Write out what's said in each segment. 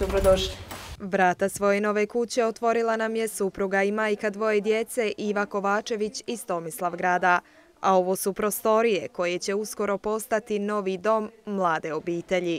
Dobrodošli. Vrata svoje nove kuće otvorila nam je supruga i majka dvoje djece Iva Kovačević iz Tomislavgrada. A ovo su prostorije koje će uskoro postati novi dom mlade obitelji.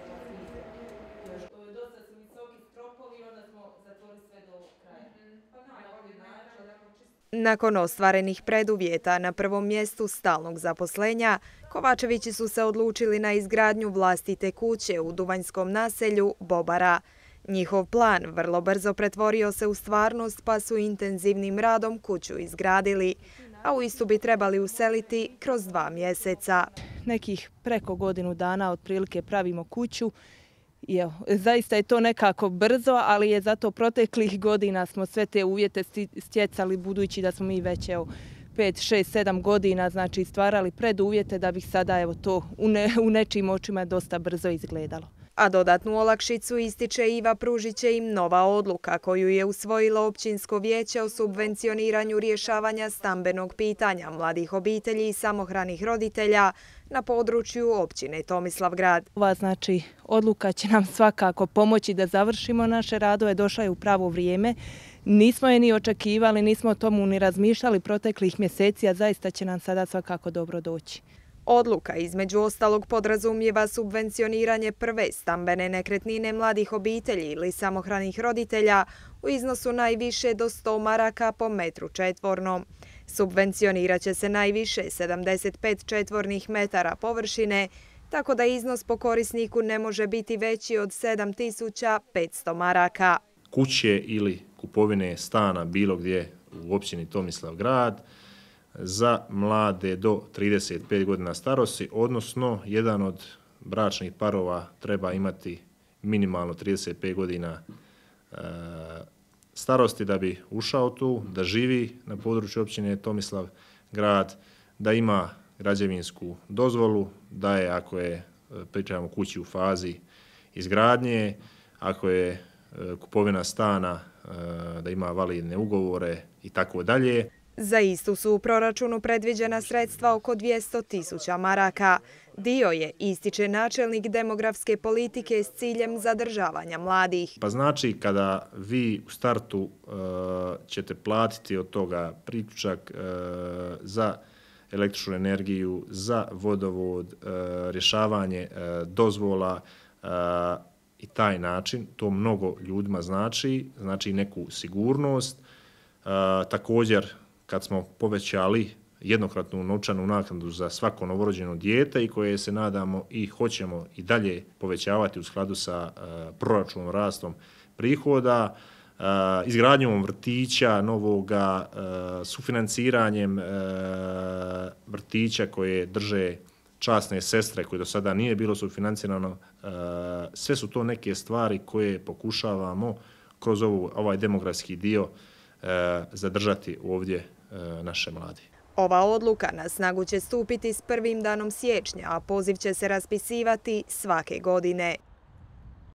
Nakon ostvarenih preduvjeta na prvom mjestu stalnog zaposlenja, Kovačevići su se odlučili na izgradnju vlastite kuće u duvanjskom naselju Bobara. Njihov plan vrlo brzo pretvorio se u stvarnost pa su intenzivnim radom kuću izgradili, a u istu bi trebali useliti kroz 2 mjeseca. Nekih preko godinu dana otprilike pravimo kuću. I evo, zaista je to nekako brzo, ali je zato proteklih godina smo sve te uvjete stjecali, budući da smo mi već 5, 6, 7 godina znači stvarali preduvjete da bi sada evo to u nečijim očima dosta brzo izgledalo. A dodatnu olakšicu, ističe Iva, pružit će im nova odluka koju je usvojilo Općinsko vijeće o subvencioniranju rješavanja stambenog pitanja mladih obitelji i samohranih roditelja na području općine Tomislavgrad. Ova znači odluka će nam svakako pomoći da završimo naše radove, došla je u pravo vrijeme. Nismo je ni očekivali, nismo o tomu ni razmišljali proteklih mjeseci, a zaista će nam sada svakako dobro doći. Odluka između ostalog podrazumijeva subvencioniranje prve stambene nekretnine mladih obitelji ili samohranih roditelja u iznosu najviše do 100 maraka po metru četvornom. Subvencionirat će se najviše 75 četvornih metara površine, tako da iznos po korisniku ne može biti veći od 7500 maraka. Kuće ili kupovine stana bilo gdje u općini Tomislavgrad za mlade do 35 godina starosti, odnosno jedan od bračnih parova treba imati minimalno 35 godina starosti da bi ušao tu, da živi na području općine Tomislavgrad, da ima građevinsku dozvolu, da je, ako je, pričamo kući u fazi izgradnje, ako je kupovina stana, da ima validne ugovore i tako dalje. Za istu su u proračunu predviđena sredstva oko 200.000 maraka. Dio je, ističe načelnik demografske politike s ciljem zadržavanja mladih. Pa znači kada vi u startu ćete platiti od toga priključak za električnu energiju, za vodovod, rješavanje dozvola i taj način, to mnogo ljudima znači neku sigurnost. Također, kad smo povećali jednokratnu novčanu naknadu za svako novorođeno dijete i koje se nadamo i hoćemo i dalje povećavati u skladu sa proračunom rastom prihoda, izgradnjom vrtića novoga, sufinanciranjem vrtića koje drže časne sestre koje do sada nije bilo sufinancirano, sve su to neke stvari koje pokušavamo kroz ovaj demografski dio zadržati ovdje naše mlade. Ova odluka na snagu će stupiti s prvim danom siječnja, a poziv će se raspisivati svake godine.